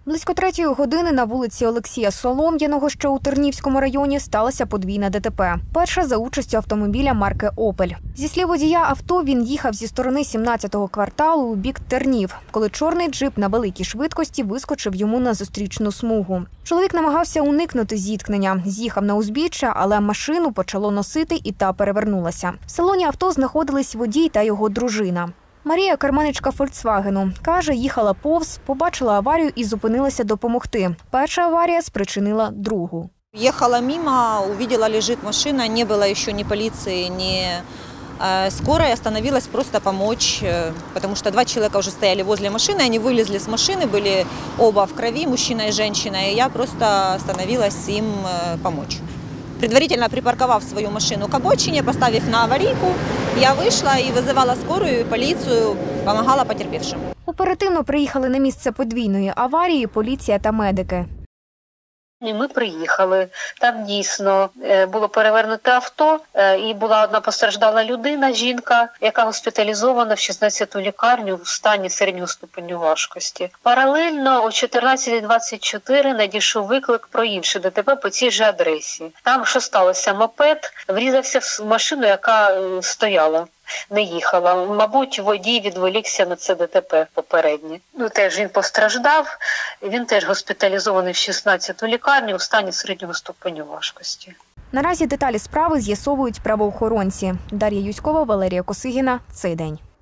Близько 3-ї години на вулиці Олексія Солом'яного, що у Тернівському районі, сталося подвійне ДТП. Перша за участю автомобіля марки «Опель». Зі слів водія авто, він їхав зі сторони 17-го кварталу у бік Тернів, коли чорний джип на великій швидкості вискочив йому на зустрічну смугу. Чоловік намагався уникнути зіткнення, з'їхав на узбіччя, але машину почало носити і та перевернулася. В салоні авто знаходились водій та його дружина. Марія – керманичка «Фольксвагену». Каже, їхала повз, побачила аварію і зупинилася допомогти. Перша аварія спричинила другу. Ехала мимо, увидела, лежит машина, не было еще ни полиции, ни скорой, остановилась просто помочь, потому что два человека уже стояли возле машины, они вылезли с машины, были оба в крови, мужчина и женщина, и я просто остановилась им помочь. Предварительно припарковав свою машину к обочине, поставив на аварийку, я вийшла і визивала скорую і поліцію, допомагала потерпівшим. Оперативно приїхали на місце подвійної аварії поліція та медики. Ми приїхали, там дійсно було перевернуте авто і була одна постраждала людина, жінка, яка госпіталізована в 16-ту лікарню в стані середнього ступеню важкості. Паралельно о 14:24 надійшов виклик про інше ДТП по цій же адресі. Там, що сталося, мопед врізався в машину, яка стояла. Не їхала. Мабуть, водій відволікся на це ДТП попереднє. Теж він постраждав, він теж госпіталізований в 16-ту лікарню у стані середнього ступеню важкості. Наразі деталі справи з'ясовують правоохоронці. Дар'я Юськова, Валерія Косигіна. Цей день.